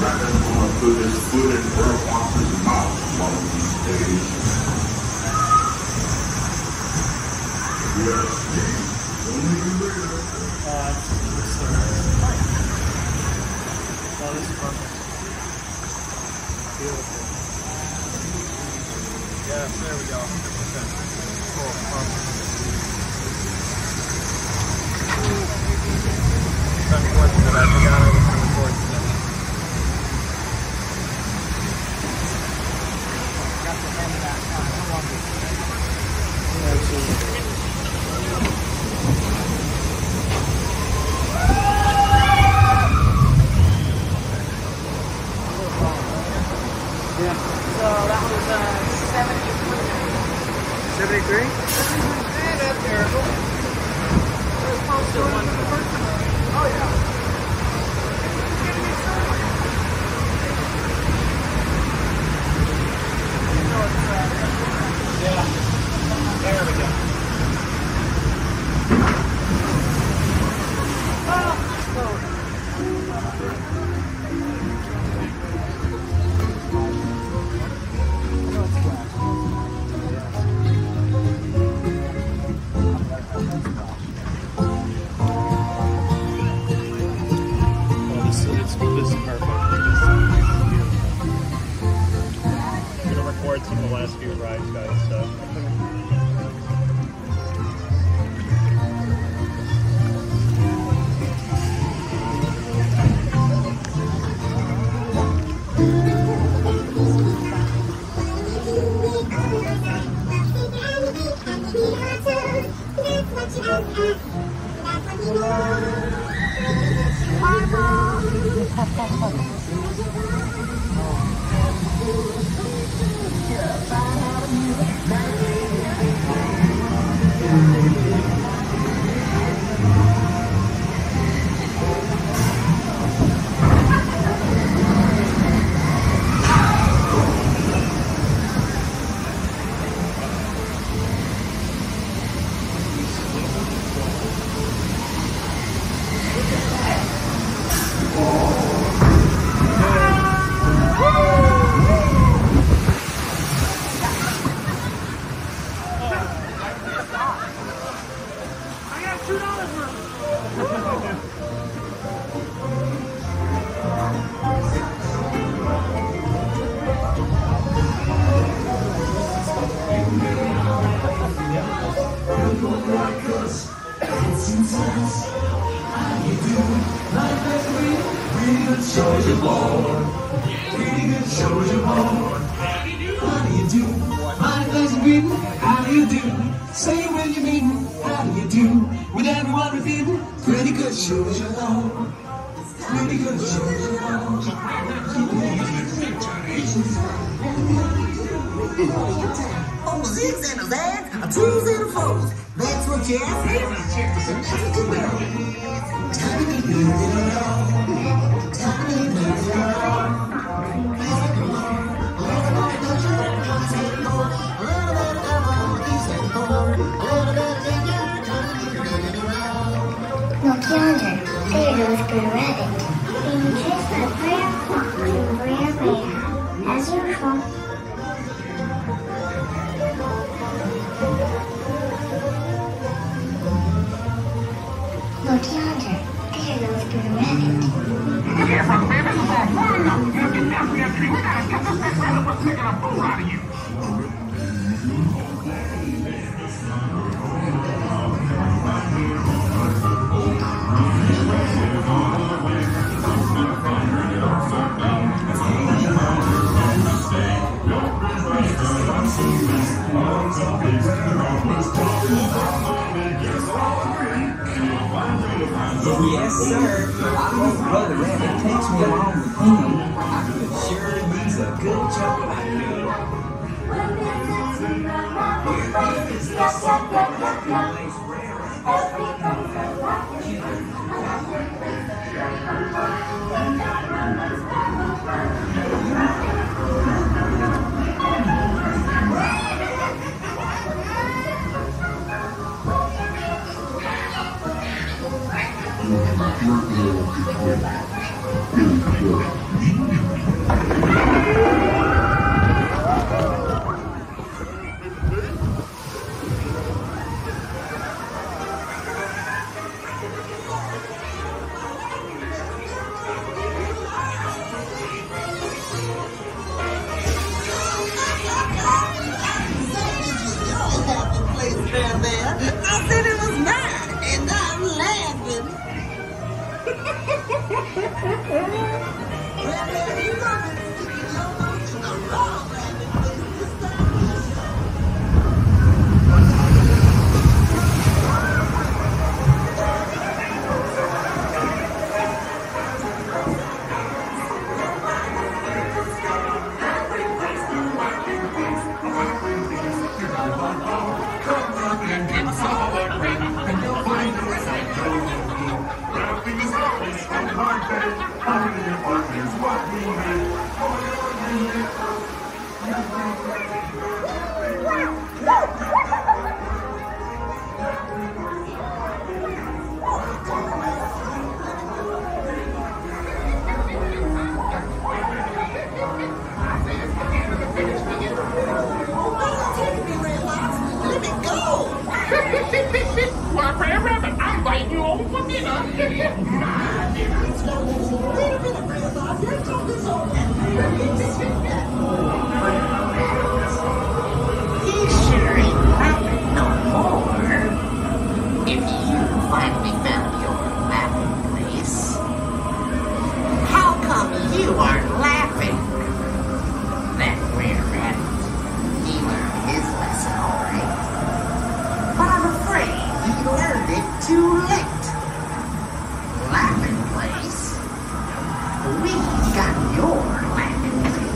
Put his foot in Brer Fox's mouth one of these days. Yes, only you later. Oh, this is perfect. Beautiful. Yes, there we go. Okay. Cool. Perfect. Unfortunate, I forgot I was going to record today. Got the hand back on. How long is it? Yeah. So that was 73. 73? Eh, not terrible. It was close to one for the first time. Oh, yeah. Yeah. There we go. This is perfect. I'm gonna record some of the last few rides, guys. So. Shows you Lord, pretty good shows you Lord. How do you do? My pleasant greeting, how do you do? Say it when you mean, how do you do? With everyone within, pretty good shows you Lord. Pretty good shows you Lord. Oh, zigs and a zags, a twos and a foes. That's what you ask me. That's what you will. Time to be Look yonder, there goes Brer Rabbit, being chased by Brer Fox and Brer Bear, as usual. Look yonder, there goes Brer Rabbit. Yes, I'm baby. You get down from that tree. We gotta get this big rabbit what's taking a fool out of you. Yes, sir. I hope Brother Rabbit takes me along with him. I'm sure he's a good chocolate. Your little people, really good. Why, Brer Rabbit, I'm inviting you over for dinner. He sure ain't laughing no more. If you finally found your laughing place, how come you aren't laughing? That Brer Rabbit, he learned his lesson all right. But I'm afraid he learned it too late. Laughing place? We got your laughing place.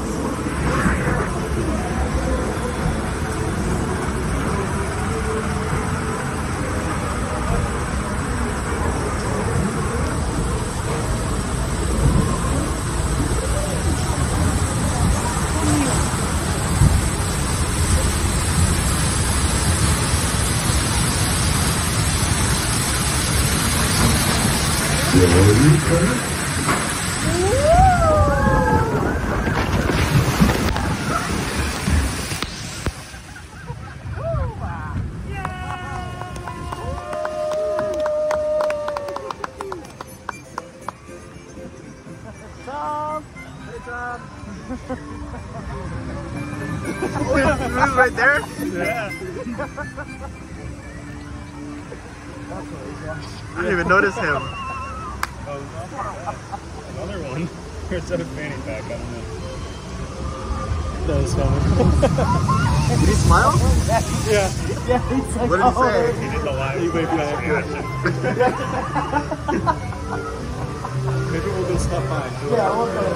Right there? Yeah. I didn't even notice him. Another one. There's a fanny pack, I don't know. That was funny. Did he smile? Yeah. Yeah, he's like, what did he say? He did the live. You might be on Maybe we'll go stop by. Yeah, we'll go.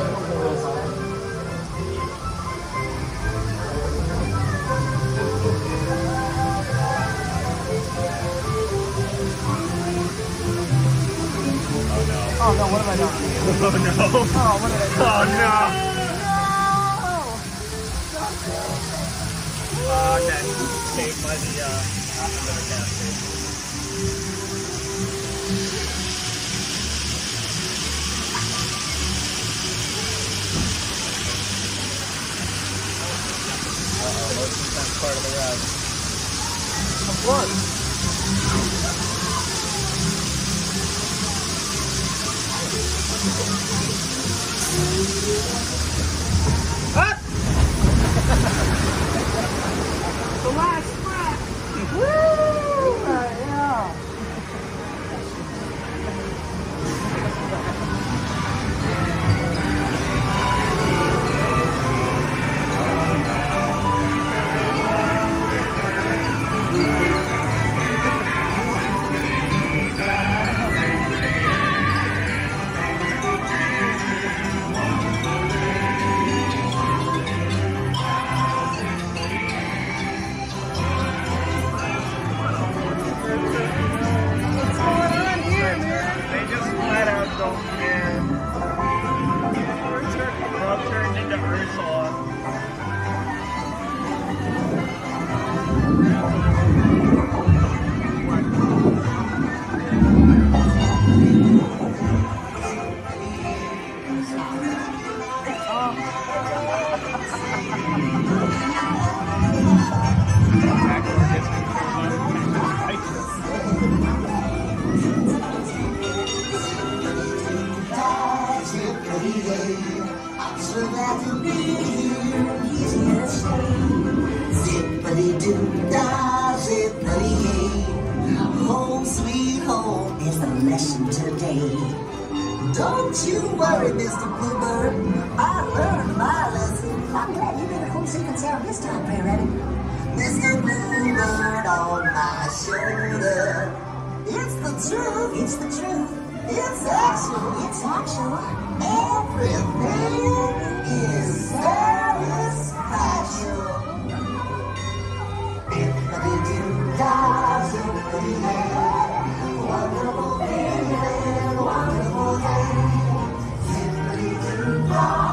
Oh no, what have I done? Oh no. Oh, what did I do? Oh no. Okay. Saved by the another gas station. Most intense part of the ride. Of course. Up! The last breath. Woo! Yeah. Turned into Ursula. I'm so glad to be here. He's here to stay. Zippity-doo-dah, zippity-yay. Home sweet home is the lesson today. Don't you worry, Mr. Bluebird. I learned my lesson. I'm glad you did a full sequence out this time, Brer Rabbit. Mr. Bluebird on my shoulder. It's the truth. It's the truth. It's actual. It's actual. Everything is satisfaction. Wonderful feeling, wonderful day.